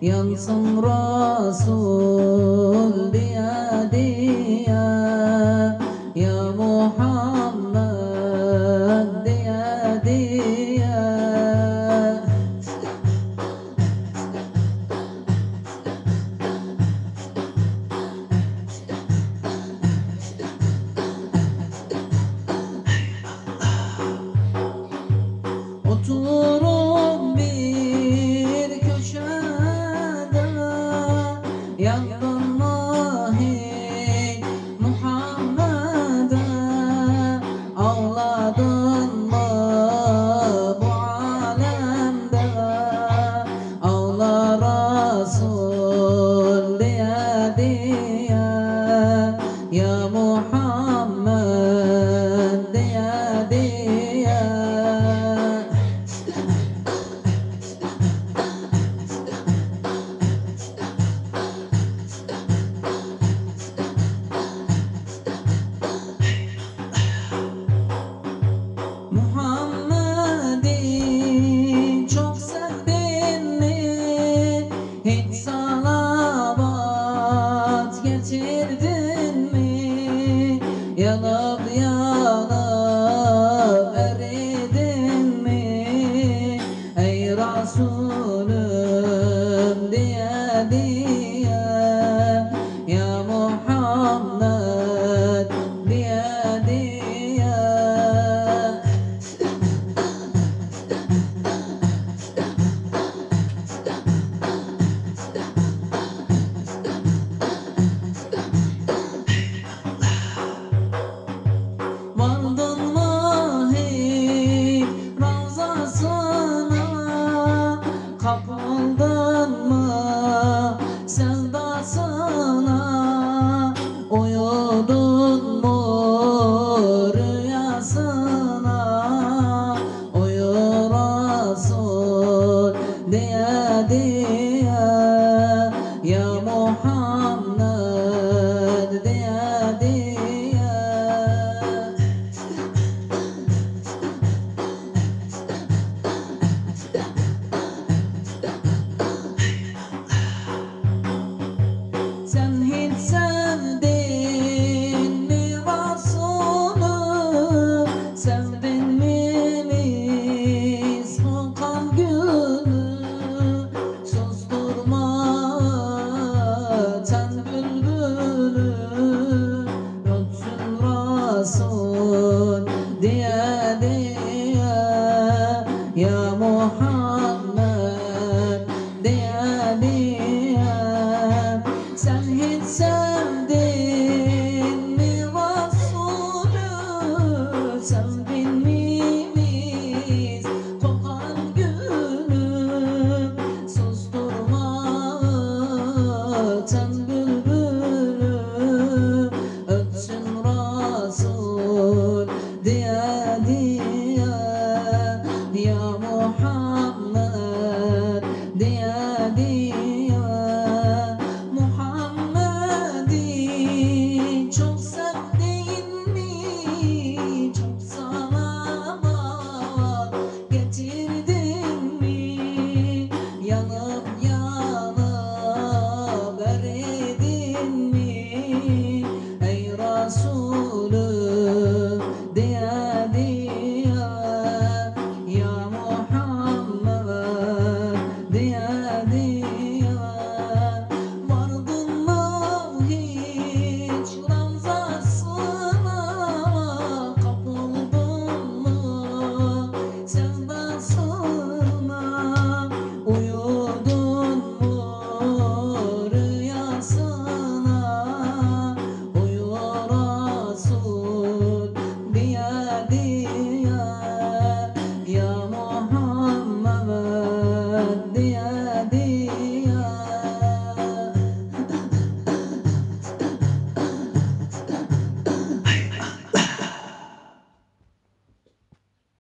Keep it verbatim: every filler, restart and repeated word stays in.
yansın Resul diye diye, ya Muhammed diye diye. Oturup bir köşede, yandın mı hiç Muhammed'e? Ağladın mı bu alemde? Ağla Resul diye diye, ya Muhammed diye diye. Muhammed'i çok sevdin mi? Hiç salavat getirdin mi? Yanıp yanıp eridin mi? Ey Resulüm diye diye, ya Muhammed diye diye. Vardın mı hiç ravzasına? Kapıldın mı sevdasına? Uyudun mu rüyasına? Uyu Resul diye diye, ya Muhammed diye diye. Sen hiç sevdin mi Resulü? Sevdin mi mis kokan gülü? Susturma sen bülbülü, ötsün Resul diye diye, ya Muhammed diye diye. Sen hiç sevdin mi Resulü? Sevdin mi mis kokan gülü? Susturma sen bülbülü, ötsün Resul diye diye, ya Muhammed diye diye.